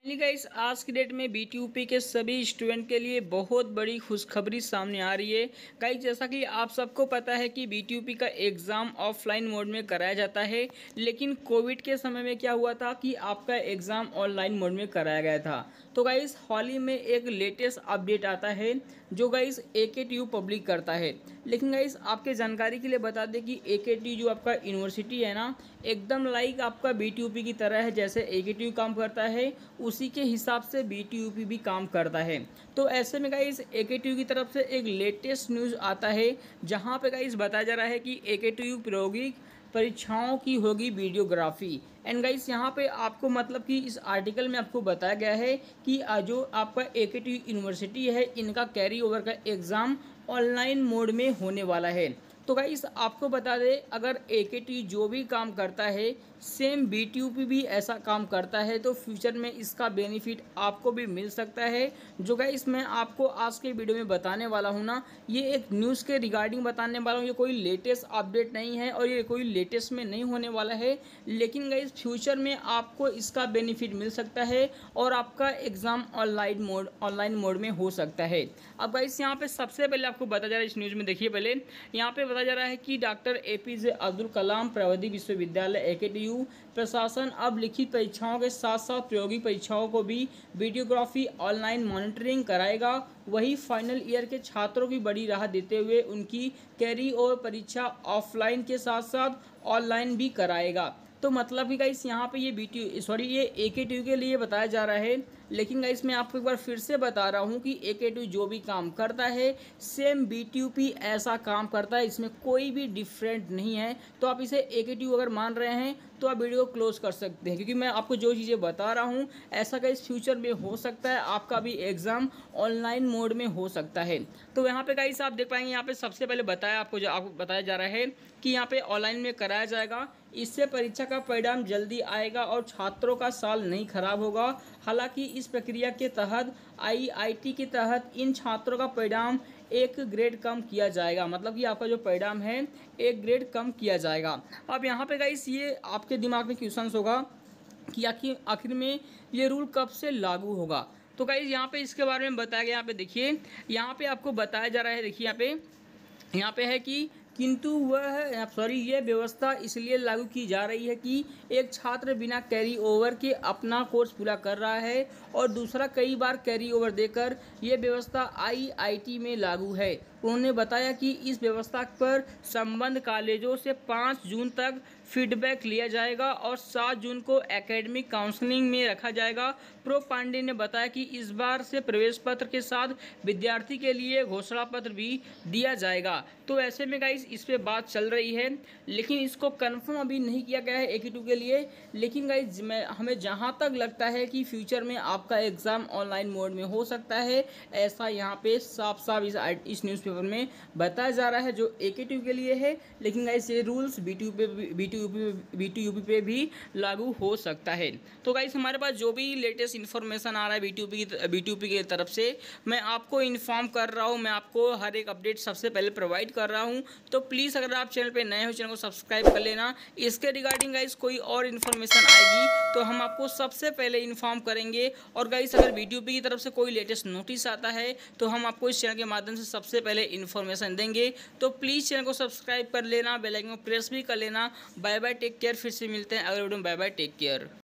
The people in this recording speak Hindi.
गाइस आज की डेट में बीटीयूपी के सभी स्टूडेंट के लिए बहुत बड़ी खुशखबरी सामने आ रही है। गाइस जैसा कि आप सबको पता है कि बीटीयूपी का एग्ज़ाम ऑफलाइन मोड में कराया जाता है, लेकिन कोविड के समय में क्या हुआ था कि आपका एग्ज़ाम ऑनलाइन मोड में कराया गया था। तो गाइस हाल ही में एक लेटेस्ट अपडेट आता है जो गाइस एकेटीयू पब्लिक करता है। लेकिन गाइस आपके जानकारी के लिए बता दें कि एकेटीयू जो आपका यूनिवर्सिटी है ना, एकदम लाइक आपका बीटीयूपी की तरह है। जैसे एकेटीयू काम करता है उसी के हिसाब से बीटीयूपी भी काम करता है। तो ऐसे में गाइस एकेटीयू की तरफ से एक लेटेस्ट न्यूज़ आता है जहां पे गाइस बताया जा रहा है कि एकेटीयू प्रायोगिक परीक्षाओं की होगी वीडियोग्राफी। एंड गाइस यहाँ पे आपको मतलब कि इस आर्टिकल में आपको बताया गया है कि जो आपका एकेटीयू यूनिवर्सिटी है इनका कैरी ओवर का एग्ज़ाम ऑनलाइन मोड में होने वाला है। तो गाइस आपको बता दें, अगर एकेटीयू जो भी काम करता है सेम बीटीयूपी भी ऐसा काम करता है तो फ्यूचर में इसका बेनिफिट आपको भी मिल सकता है। जो गाइस मैं आपको आज के वीडियो में बताने वाला हूँ ना, ये एक न्यूज़ के रिगार्डिंग बताने वाला हूँ। ये कोई लेटेस्ट अपडेट नहीं है और ये कोई लेटेस्ट में नहीं होने वाला है, लेकिन गाइस फ्यूचर में आपको इसका बेनिफिट मिल सकता है और आपका एग्ज़ाम ऑनलाइन मोड में हो सकता है। अब गाइस यहाँ पे सबसे पहले आपको बताया जा रहा है इस न्यूज़ में, देखिए पहले यहाँ पे बताया जा रहा है कि डॉक्टर एपीजे अब्दुल कलाम प्रविधि विश्वविद्यालय एकेटीयू प्रशासन अब लिखित परीक्षाओं के साथ साथ प्रायोगिक परीक्षाओं को भी वीडियोग्राफी ऑनलाइन मॉनिटरिंग कराएगा। वही फाइनल ईयर के छात्रों की बड़ी राहत देते हुए उनकी कैरी और परीक्षा ऑफलाइन के साथ साथ ऑनलाइन भी कराएगा। तो मतलब कि गाइस यहाँ पे ये एकेटीयू के लिए बताया जा रहा है। लेकिन गाइस मैं आपको एक बार फिर से बता रहा हूँ कि एकेटीयू जो भी काम करता है सेम बीटीयूपी ऐसा काम करता है, इसमें कोई भी डिफरेंट नहीं है। तो आप इसे एकेटीयू अगर मान रहे हैं तो आप वीडियो को क्लोज कर सकते हैं, क्योंकि मैं आपको जो चीज़ें बता रहा हूँ ऐसा गाइस फ्यूचर में हो सकता है, आपका भी एग्ज़ाम ऑनलाइन मोड में हो सकता है। तो यहाँ पे गाइस आप देख पाएंगे, यहाँ पे सबसे पहले आपको बताया जा रहा है कि यहाँ पे ऑनलाइन में कराया जाएगा। इससे परीक्षा का परिणाम जल्दी आएगा और छात्रों का साल नहीं खराब होगा। हालांकि इस प्रक्रिया के तहत आईआईटी के तहत इन छात्रों का परिणाम एक ग्रेड कम किया जाएगा, मतलब कि आपका जो परिणाम है एक ग्रेड कम किया जाएगा। अब यहाँ पे गाइस ये आपके दिमाग में क्वेश्चंस होगा कि आखिर में ये रूल कब से लागू होगा। तो गाइस यहाँ पे इसके बारे में बताया गया, यहाँ पे देखिए, यहाँ पे आपको बताया जा रहा है, देखिए यहाँ पे है कि किंतु ये व्यवस्था इसलिए लागू की जा रही है कि एक छात्र बिना कैरी ओवर के अपना कोर्स पूरा कर रहा है और दूसरा कई बार कैरी ओवर देकर यह व्यवस्था आईआईटी में लागू है। उन्होंने बताया कि इस व्यवस्था पर संबद्ध कॉलेजों से 5 जून तक फीडबैक लिया जाएगा और 7 जून को एकेडमिक काउंसलिंग में रखा जाएगा। प्रो पांडे ने बताया कि इस बार से प्रवेश पत्र के साथ विद्यार्थी के लिए घोषणा पत्र भी दिया जाएगा। तो ऐसे में गाइस इस पे बात चल रही है, लेकिन इसको कंफर्म अभी नहीं किया गया है एकेटीयू के लिए। लेकिन गाइस हमें जहाँ तक लगता है कि फ्यूचर में आपका एग्ज़ाम ऑनलाइन मोड में हो सकता है, ऐसा यहाँ पे साफ साफ इस न्यूज़पेपर में बताया जा रहा है जो एकेटीयू के लिए है। लेकिन गाइस ये रूल्स बीटीयूपी पे भी लागू हो सकता है। तो गाइस हमारे पास जो भी लेटेस्ट इन्फॉर्मेशन आ रहा है बीटीयूपी की तरफ से मैं आपको इन्फॉर्म कर रहा हूँ, मैं आपको हर एक अपडेट सबसे पहले प्रोवाइड कर रहा हूँ। तो प्लीज़ अगर आप चैनल पे नए हो चैनल को सब्सक्राइब कर लेना। इसके रिगार्डिंग गाइस कोई और इन्फॉर्मेशन आएगी तो हम आपको सबसे पहले इन्फॉर्म करेंगे। और गाइस अगर बीटीयूपी की तरफ से कोई लेटेस्ट नोटिस आता है तो हम आपको इस चैनल के माध्यम से सबसे पहले इन्फॉर्मेशन देंगे। तो प्लीज़ चैनल को सब्सक्राइब कर लेना, बेल आइकन को प्रेस भी कर लेना। Bye bye, take care. फिर से मिलते हैं अगले वीडियो में। Bye bye, take care.